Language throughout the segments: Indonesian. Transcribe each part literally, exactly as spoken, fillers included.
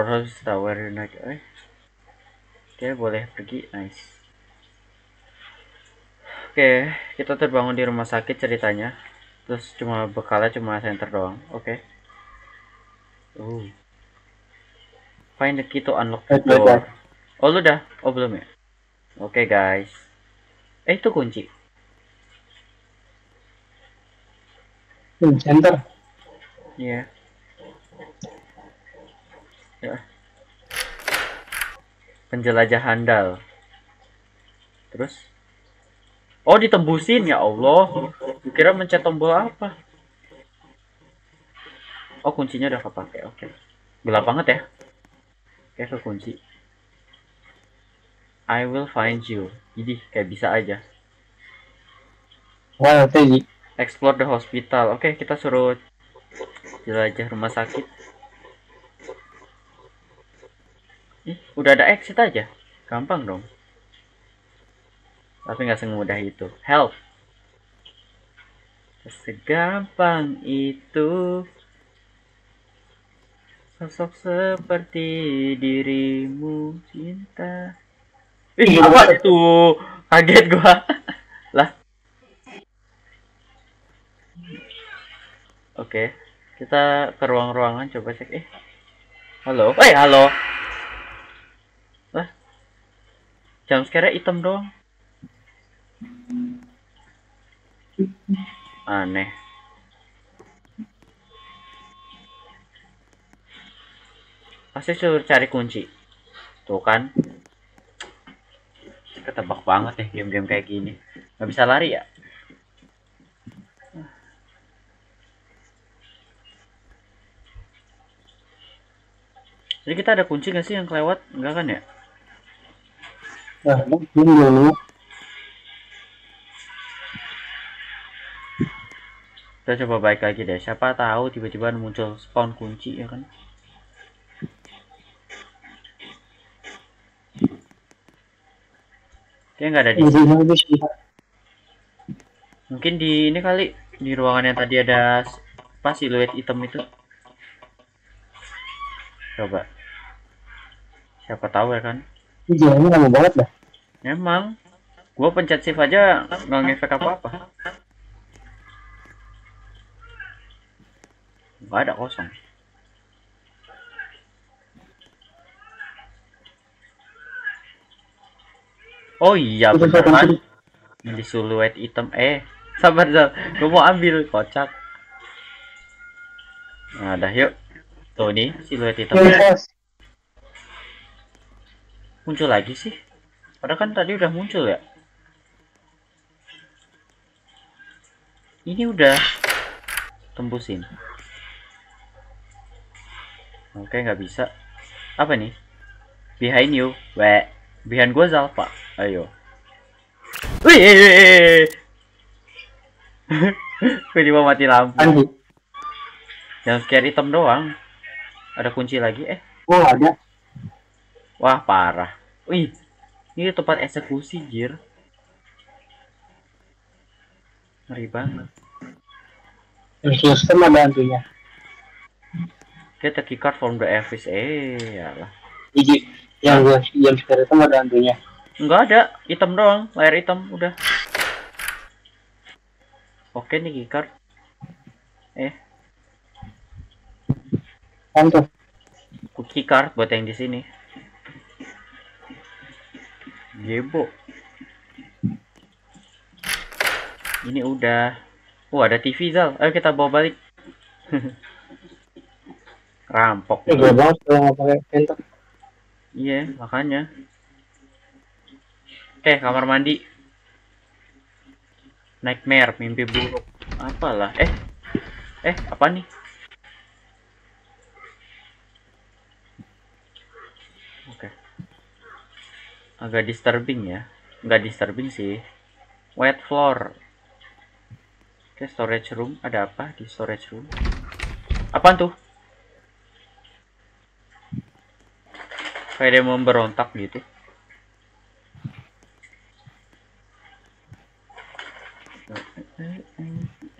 Harus tower naik. Eh, oke boleh pergi, nice. Oke, kita terbangun di rumah sakit ceritanya. Terus cuma bekalnya cuma center doang. Oke. Oh. Find the key to unlock the door. Oh lu udah? Oh belum ya? Oke guys. Eh itu kunci. Hmm, center. Iya. Ya. Penjelajah handal. Terus? Oh ditembusin ya Allah. Kira mencet tombol apa? Oh kuncinya udah kepake. Oke. Gelap banget ya. Oke kekunci. I will find you. Jadi kayak bisa aja. Wah, tadi. Explore the hospital. Oke kita suruh jelajah rumah sakit. Ih, udah ada exit aja. Gampang dong. Tapi nggak semudah itu. Help. Segampang itu. Sosok seperti dirimu cinta. Ih, apa itu? Kaget gua. Lah. Oke. Kita ke ruang-ruangan coba cek. Eh. Halo. Eh, halo. Lah. Jam scare hitam doang. Aneh. Pasti suruh cari kunci. Tuh kan. Ketebak banget ya game-game kayak gini. Nggak bisa lari ya? Jadi kita ada kunci nggak sih yang kelewat? Enggak kan ya? Nah, belum dulu. Kita coba baik lagi deh. Siapa tahu tiba-tiba muncul spawn kunci ya kan? Kayaknya nggak ada di sini. Mungkin di ini kali di ruangan yang tadi ada apa siluet hitam itu. Coba. Siapa tahu ya kan? Ini jalannya lama banget dah. Emang. Gua pencet shift aja nggak ngefek apa-apa. Nggak ada kosong. Oh iya bener kan? Di siluet hitam. Eh, sabar Zal. Gue mau ambil kocak. Nah, dah yuk. Tuh nih siluet hitam. Muncul lagi sih. Padahal kan tadi udah muncul ya. Ini udah tembusin. Oke nggak bisa. Apa nih? Behind you. Weh. Behind gue Zal pak. Ayo. Wih. Gue cuma mati lampu. Yang scare hitam doang. Ada kunci lagi eh. Oh ada. Wah parah. Wih. Ini tempat eksekusi jir. Ngeri banget. Sistem ada hantunya. Get a keycard from the office. Eh, yalah. Iji, yang gue yang sekarang itu ada hantunya. Enggak ada, hitam doang, layar hitam udah. Oke nih keycard. Eh. Hantu. Keycard buat yang di sini. Gebo. Ini udah. Oh, ada T V Zal. Ayo kita bawa balik. Rampok. Eh, gue banget kalau nggak pakai enter. Iya, makanya. Oke, kamar mandi. Nightmare, mimpi buruk. Apalah? Eh. Eh, apa nih? Oke. Agak disturbing ya. Enggak disturbing sih. Wet floor. Oke, storage room. Ada apa di storage room? Apaan tuh? Kayak dia memberontak gitu.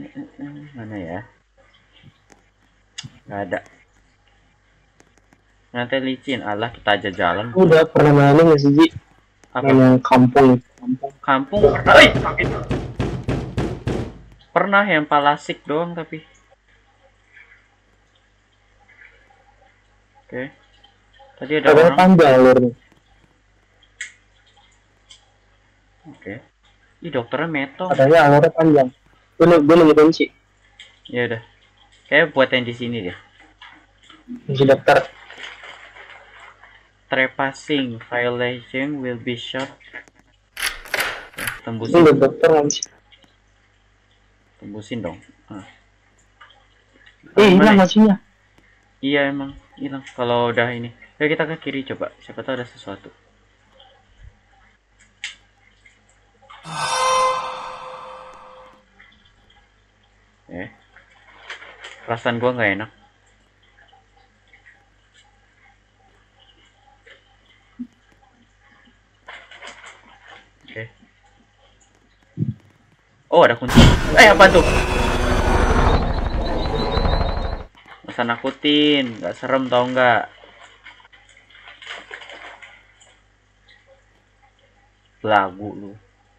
Mana ya? Gak ada. Nanti licin, alah kita aja jalan. Udah pernah main nggak sih Ji? Apa? Main yang kampung, kampung. Kampung pernah. Oi, sakit. Pernah yang palasik doang tapi. Oke. Tadi ada Katanya orang. panjang alurnya. Oke. Ih, dokternya metong. Katanya alurnya panjang. Gue gue nemu kunci. Ya udah. Kayak buat yang di sini deh. Kunci dokter. Trespassing violation will be shot. Ya, Ini tembusin. udah dokter nggak sih? Tembusin dong. Ah. Eh, Gimana hilang ya? kuncinya. Iya emang hilang. Kalau udah ini. Ya kita ke kiri coba. Siapa tahu ada sesuatu. Eh. Perasaan gua nggak enak. Oke. Oh, ada kunci. Eh, apa tuh? Masa nakutin, nggak serem tau nggak? Lagu lu.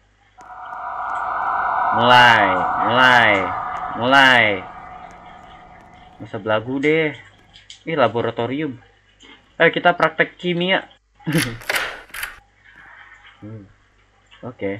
Mulai, mulai, mulai. Masa belagu deh. Ini laboratorium. Eh, kita praktek kimia. hmm. Oke. Okay.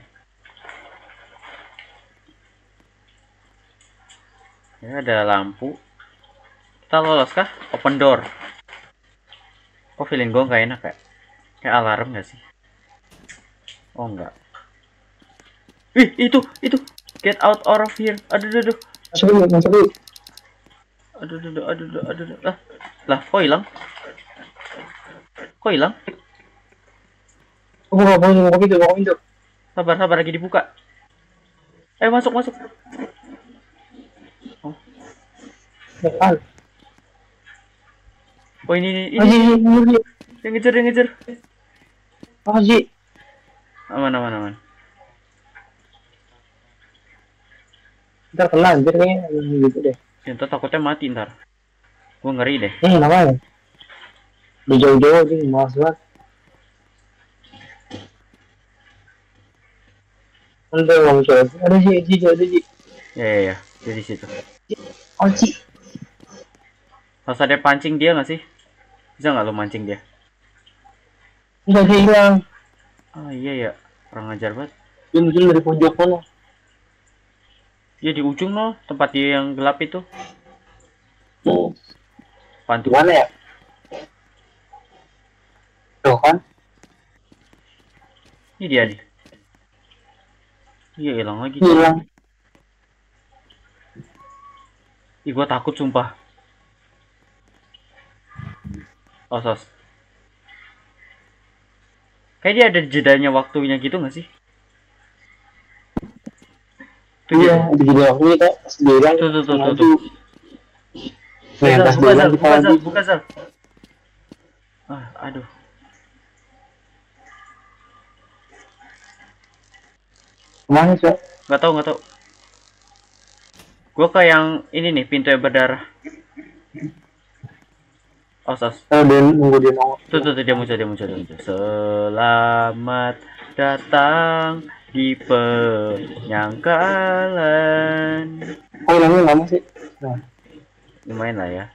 Ya, ada lampu. Kita lolos kah? Open door. Kok feeling gue nggak enak ya? Kayak alarm nggak sih? Oh enggak. Ih, itu, itu. Get out of here. Aduh, aduh, aduh. Masuk dulu, masuk dulu. Aduh, aduh, aduh, aduh, aduh, aduh. Lah, lah, kok hilang? Kok hilang? Oh, buka pintu, buka pintu, buka pintu. Sabar, sabar, lagi dibuka. Eh, masuk, masuk. Oh, Depan. oh ini, ini, Oh, ini. Ji, Ji, Ji, Ji. Yang ngejar, yang ngejar. Oh, Ji. Aman, aman, aman. Ntar kena anjir kayaknya gitu deh. Cinta takutnya mati ntar. Gue ngeri deh. Eh, namanya. Di jauh-jauh sih, malas banget. Nanti nggak muncul. Ada Ji, Ji, ada Ji. Ya, ya, ya. Di situ. Oh, Ji. Harus ada pancing dia nggak sih? Bisa nggak lo mancing dia? Enggak, dia hilang. Ah iya ya, kurang ajar banget. Dia muncul dari pojok mana? Ya di ujung loh, tempat dia yang gelap itu. Hmm. Pantu. Gimana ya? Tuh kan? Ini dia nih. Iya hilang lagi. Hilang. Ih gue takut sumpah. Oh sos. Kayak dia ada jedanya waktunya gitu nggak sih? Tuh Iya, di video aku ini kayak sendirian. Tuh tuh tuh tuh. tuh. Nih, Buka pas buka dia Zal, kita buka Zal, lagi. buka Zal. Ah, aduh. Kemana sih? Nggak tahu nggak tahu. Gue ke yang ini nih, pintu yang berdarah. Oh sos. Oh, dia nunggu dia nongol. Tuh tuh tuh dia muncul dia muncul dia muncul. Selamat datang di penyangkalan. Oh, hilangnya lama sih. Nah, Lumayan lah ya.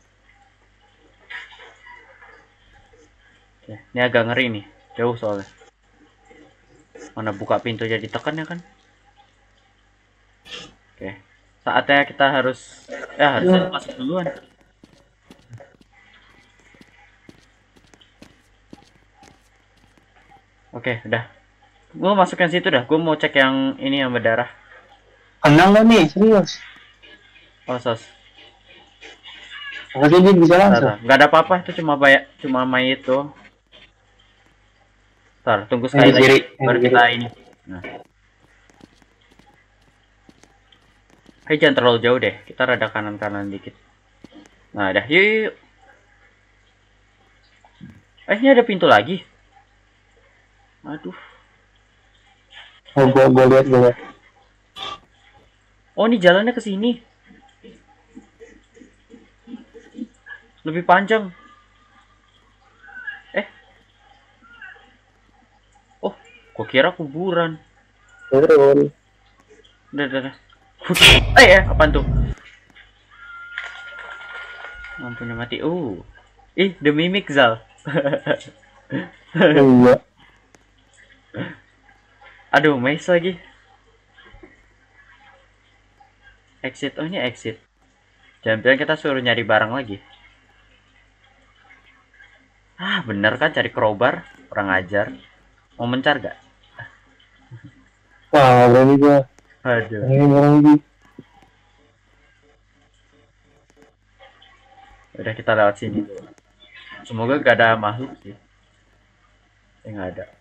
Oke, ini agak ngeri nih, jauh soalnya. Mana buka pintu jadi tekan ya kan? Oke, saatnya kita harus, ya harusnya masuk duluan. Oke, udah. Gue masukin situ dah. Gue mau cek yang ini yang berdarah. kenal nggak nih? Serius? Oh sos. Makasih dia bisa langsung. Nggak ada apa-apa, itu cuma bayar, cuma mayat tuh. Ntar, tunggu sekali Yang di kiri, lagi, yang baru di kita kiri. ini. Nah. Hey, jangan terlalu jauh deh, kita rada kanan-kanan dikit. Nah, dah, yuk, yuk, yuk. Eh, ini ada pintu lagi. Aduh. Oh, gua, gua lihat, gua lihat. Oh, ini jalannya ke sini. Lebih panjang. Kukira kuburan. Turun. Udah, udah, udah. Eh ya, apaan tuh? Lampunya mati. Uh. Ih, The Mimic Zal. Iya. Aduh, maze lagi. Exit. Oh, ini exit. Jangan bilang kita suruh nyari barang lagi. Ah, bener kan cari crowbar? Kurang ajar. Mau mencar gak? Wah, berani gua. Aduh. Ini orang lagi. Udah, kita lewat sini dulu. Semoga gak ada makhluk sih. Eh, gak ada.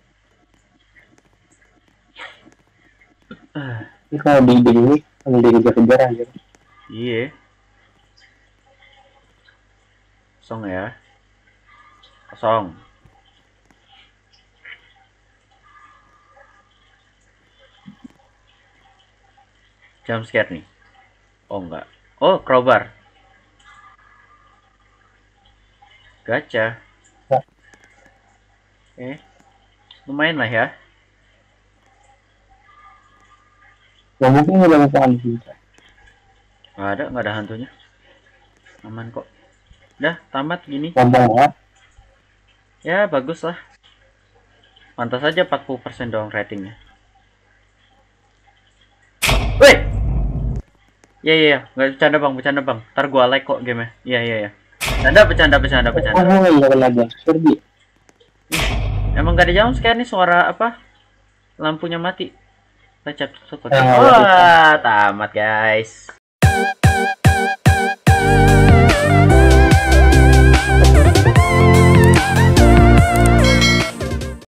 Ini kalau di di ini sambil dikejar-kejar aja. Iya. Kosong ya. Kosong. Jump scare nih. Oh enggak. Oh, crowbar. Gacha. Ya. Eh. Lumayan lah ya. Gak mungkin nggak ada masalah sih. Nggak ada, nggak ada hantunya. Aman kok. Dah, tamat gini. Gampang banget. Ya, bagus lah. Pantas aja empat puluh persen doang ratingnya. Weh! Ya, ya, ya. Nggak bercanda bang, bercanda bang. Ntar gua like kok game-nya. Iya, iya, iya. Bercanda, bercanda, bercanda, bercanda. Oh, iya lagi. Serbi. Emang gak ada jam scare nih, suara apa? Lampunya mati. Baca tutup. Eh, Wah, tamat guys.